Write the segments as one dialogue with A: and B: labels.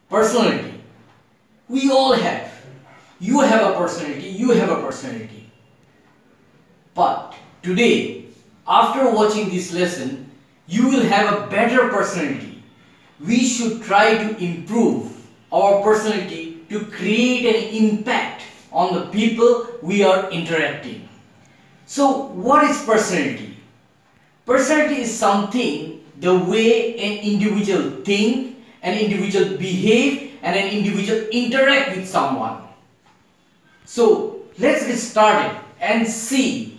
A: Personality. We all have. You have a personality, you have a personality. But today, after watching this lesson, you will have a better personality. We should try to improve our personality to create an impact on the people we are interacting. So, what is personality? Personality is something, the way an individual think, an individual behave, and an individual interact with someone. So, let's get started and see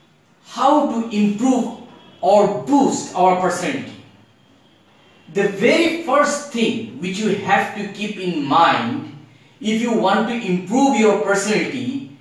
A: how to improve or boost our personality. The very first thing which you have to keep in mind if you want to improve your personality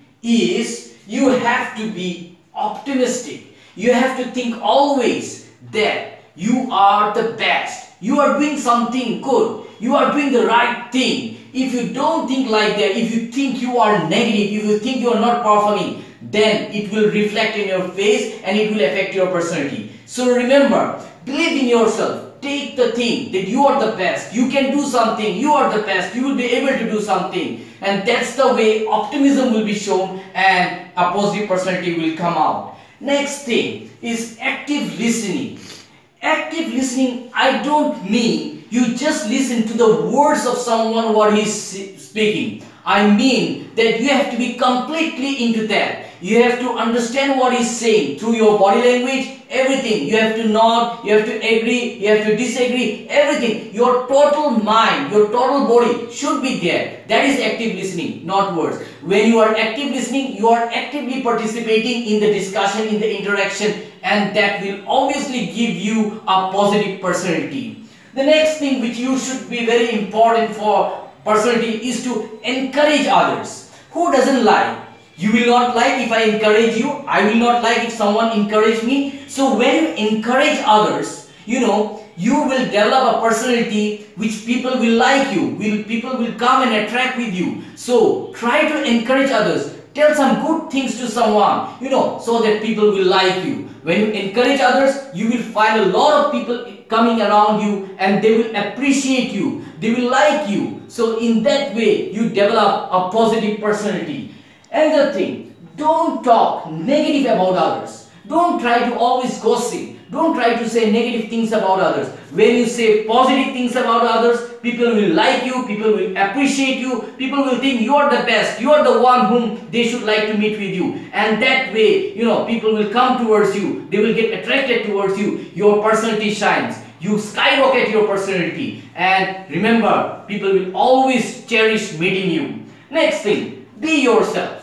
A: is you have to be optimistic. You have to think always that you are the best. You are doing something good. You are doing the right thing. If you don't think like that, if you think you are negative, if you think you are not performing, then it will reflect in your face and it will affect your personality. So remember, believe in yourself. Take the thing that you are the best. You can do something. You are the best. You will be able to do something. And that's the way optimism will be shown and a positive personality will come out. Next thing is active listening. Active listening, I don't mean you just listen to the words of someone what he is speaking. I mean that you have to be completely into that. You have to understand what he's saying through your body language, everything. You have to nod, you have to agree, you have to disagree, everything. Your total mind, your total body should be there. That is active listening, not words. When you are active listening, you are actively participating in the discussion, in the interaction, and that will obviously give you a positive personality. The next thing which you should be very important for personality is to encourage others. Who doesn't like? You will not like if I encourage you. I will not like if someone encourage me. So when you encourage others, you will develop a personality which people will like you. People will come and attract with you. So try to encourage others. Tell some good things to someone, so that people will like you. When you encourage others, you will find a lot of people coming around you and they will appreciate you. They will like you. So in that way, you develop a positive personality. Another thing, don't talk negative about others. Don't try to always gossip. Don't try to say negative things about others. When you say positive things about others, people will like you, people will appreciate you, people will think you are the best, you are the one whom they should like to meet with you. And that way, people will come towards you, they will get attracted towards you, your personality shines. You skyrocket your personality. And remember, people will always cherish meeting you. Next thing, be yourself.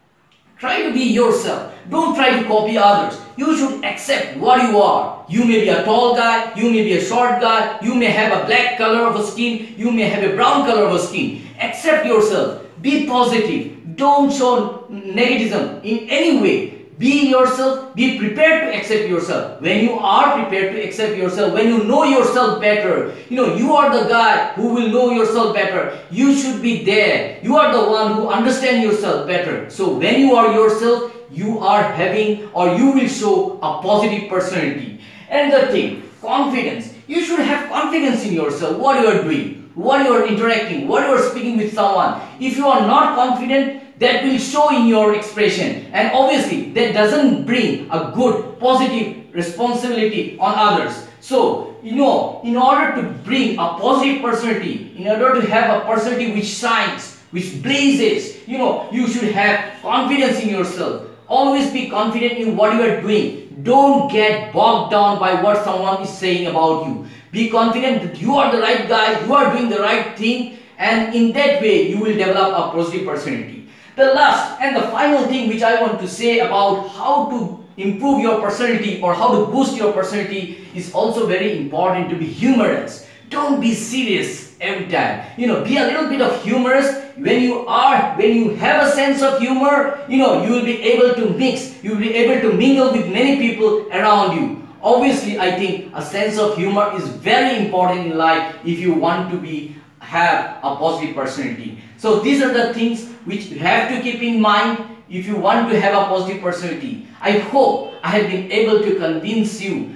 A: Try to be yourself. Don't try to copy others. You should accept what you are. You may be a tall guy, you may be a short guy, you may have a black color of a skin, you may have a brown color of a skin. Accept yourself. Be positive. Don't show negativism in any way. Be yourself. Be prepared to accept yourself. When you are prepared to accept yourself, when you know yourself better, you are the guy who will know yourself better. You should be there. You are the one who understands yourself better. So when you are yourself, you are having or you will show a positive personality. And the thing, confidence. You should have confidence in yourself, what you are doing, what you are interacting, what you are speaking with someone. If you are not confident, that will show in your expression, and obviously that doesn't bring a good positive responsibility on others. So in order to bring a positive personality, in order to have a personality which shines, which blazes, you should have confidence in yourself. Always be confident in what you are doing. Don't get bogged down by what someone is saying about you. Be confident that you are the right guy, you are doing the right thing, and in that way you will develop a positive personality. The last and the final thing which I want to say about how to improve your personality or how to boost your personality is also very important, to be humorous. Don't be serious every time. Be a little bit of humorous. When you have a sense of humor, you will be able to mix, you will be able to mingle with many people around you. Obviously, I think a sense of humor is very important in life if you want to have a positive personality. So these are the things which you have to keep in mind if you want to have a positive personality. I hope I have been able to convince you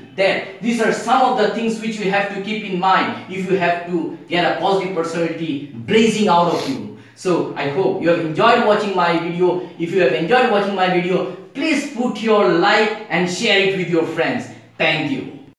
A: that these are some of the things which you have to keep in mind if you have to get a positive personality blazing out of you. So I hope you have enjoyed watching my video. If you have enjoyed watching my video, please put your like and share it with your friends. Thank you.